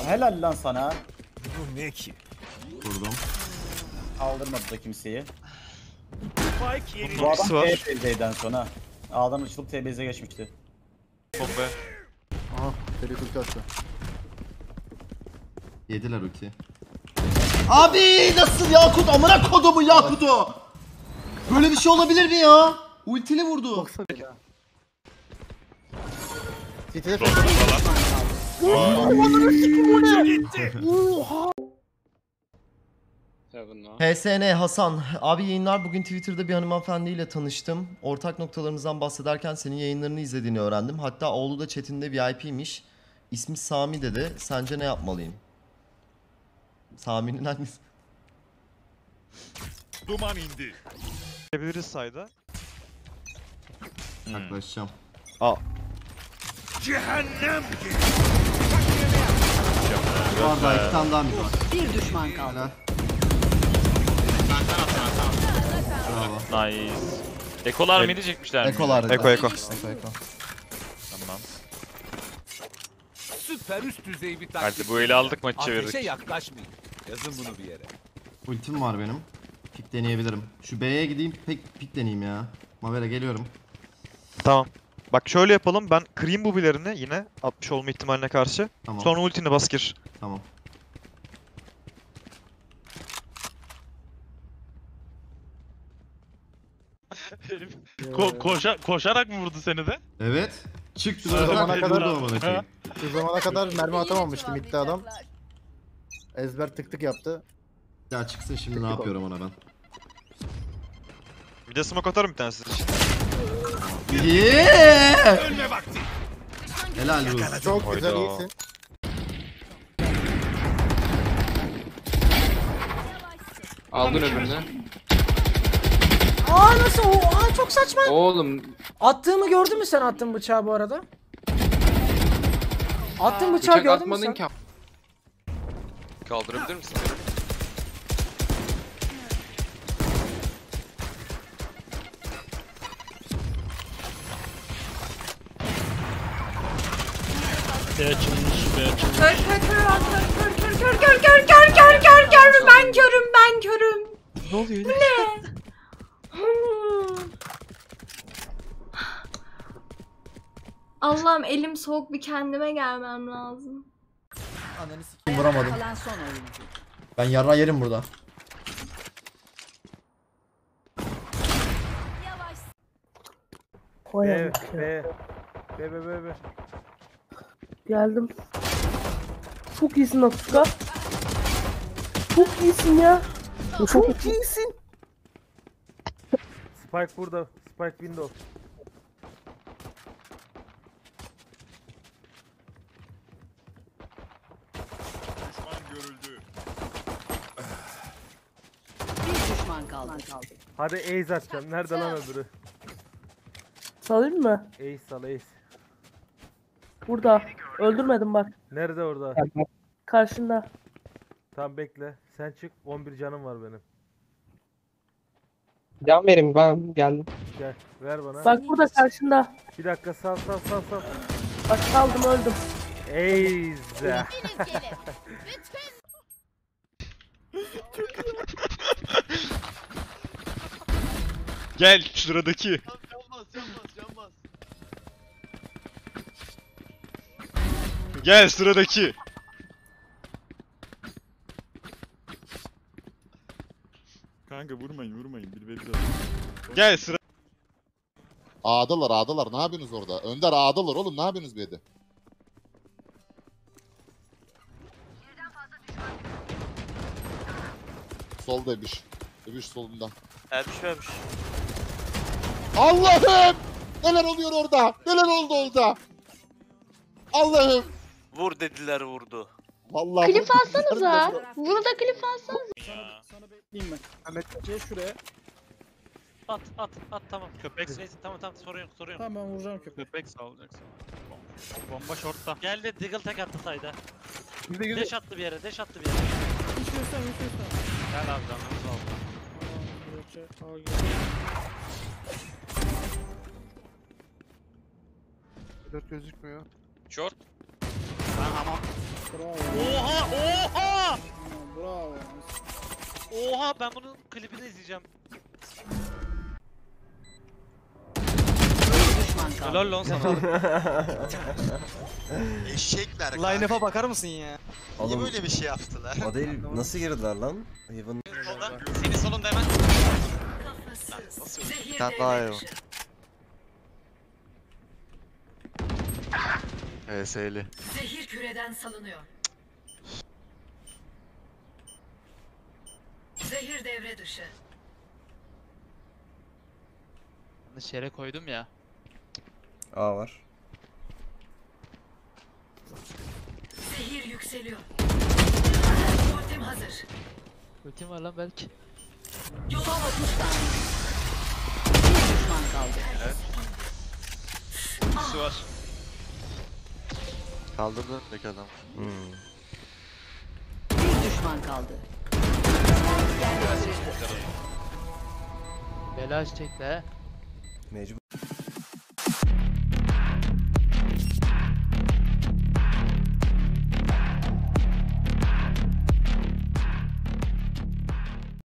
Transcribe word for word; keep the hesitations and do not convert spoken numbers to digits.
Helal lan sana. Bu ne ki? Vurdum. Kaldırmadı da kimseyi. Spike yeri. Bu adam var. T B Z'den sonra. A'dan açılıp T B Z'e geçmişti. Bomba. Aha, telepulti attı. Yediler ulti. Abi nasıl Yakut? Amına kodumu Yakut'u! Böyle bir şey olabilir mi ya? Ultili vurdu. City'de H S N Hasan. Abi yayınlar, bugün Twitter'da bir hanımefendiyle tanıştım. Ortak noktalarımızdan bahsederken senin yayınlarını izlediğini öğrendim. Hatta oğlu da chatinde V I P'ymiş. İsmi Sami dedi. Sence ne yapmalıyım? Sami'nin hangisi? Duman indi. Yapabiliriz sayda. Yaklaşacağım. Cehennem gibi. Bu arada iki tane daha mı var? Bir düşman kaldı. Helal. Bravo. Nice. Ekolar mıydı çekmişler mi? Ekolar dedi. Eko eko. Eko eko. Tamam. Süper üst düzey bir taktik. Hadi bu eli aldık maçı Ateşe çevirdik. yaklaşmayın. Yazın bunu bir yere. Ultim var benim. Pik deneyebilirim. Şu B'ye gideyim, pik, pik deneyeyim ya. Mavera geliyorum. Tamam. Bak şöyle yapalım. Ben kırayım bu bilerini yine altmış olma ihtimaline karşı. Tamam. Sonra ultini bas gir. Tamam. Ko koşa koşarak mı vurdu seni de? Evet. Çık Şu zamana kadar- amına koyayım. Şu zamana kadar mermi atamamıştım iddia adam. Ezber tık tık yaptı. Ya çıksın şimdi ne yapıyorum ona ben. Bir de smoke atarım bir tane sizin için. Yeah! Ölme vakti. Helal Ruz. Çok güzel Hayda. iyisin. Aldın öbürünü. Aa nasıl o? Aa çok saçma. Oğlum Attığımı gördün mü sen attığın bıçağı bu arada? Attığın bıçağı bıçak gördün mü atmadın sen? ki. Kaldırabilir misin? B açılmış, B açılmış. Kör kör kör kör kör kör kör kör kör kör kör kör ben körüm ben körüm. Ne oluyor? Bu ne? Hmm. Allah'ım elim soğuk, bir kendime gelmem lazım. Ananı s**eyim, vuramadım. Kalan son oyuncu. Ben yarra yerim burada. Koyalım. B, B, B, B, B. Geldim. Çok iyisin Natsuka. Çok iyisin ya. Çok iyisin. Spike burada, Spike window. Düşman görüldü. Bir düşman kaldı. Hadi ace atacağım. Nerede lan öbürü? Salayım mı? Ace sal ace. Burada. Öldürmedim bak. Nerede orada? Karşında. Tamam bekle. Sen çık. on bir canım var benim. Can verin ben geldim. Gel. Ver bana. Bak burada karşında. Bir dakika sal sal sal sal. Bak kaldım öldüm. Ace. Gel şuradaki. Gel sıradaki. Kanka vurmayın vurmayın. Bir ve bir. Gel sıra. A'dalar A'dalar, ne yapıyorsunuz orada? Önder A'dalar oğlum, ne yapıyorsunuz B'de? Solda Ebiş. Ebiş solunda. Ermiş vermiş. Allah'ım! Neler oluyor orada? Neler oldu orada? Allah'ım! Vur dediler vurdu. Vallahi Klip bu- alsanıza. Bunu da klip alsanıza. Ya. Sana bekleyeyim ben. Ahmet gel şuraya. At at at tamam. Köpek neyse tamam tamam sorun yok sorun yok. Tamam ben vuracağım köpeği. Köpek sağlayacaksın. Bomba shortta. Geldi Diggle tek attı sayda. Deş attı bir yere, deş attı bir yere. Hiç göster hiç göster. Gel abi canımız oldu. Aa, gel. Dört gözükmüyor. Short. Bravo. Oha oha! Ha, Bravo. Oha ben bunun klibini izleyeceğim. Bir düşman kaldı. Helal lan sana. Eşekler. Line-up'a bakar mısın ya? Niye böyle bir şey yaptılar? O değil, nasıl girdiler lan? Hayvan. Solda. Senin solunda hemen. Bir tane daha ev. H S'li. Zehir küreden salınıyor. Zehir devre dışı. Şere koydum ya. A var. Zehir yükseliyor. Ultim hazır. Ultim var lan belki. Son otuz saniye. Bir düşman kaldı. Su var. Kaldırdı öndeki adam. Hmm. Bir düşman kaldı. Bela çekti he. Mecbur.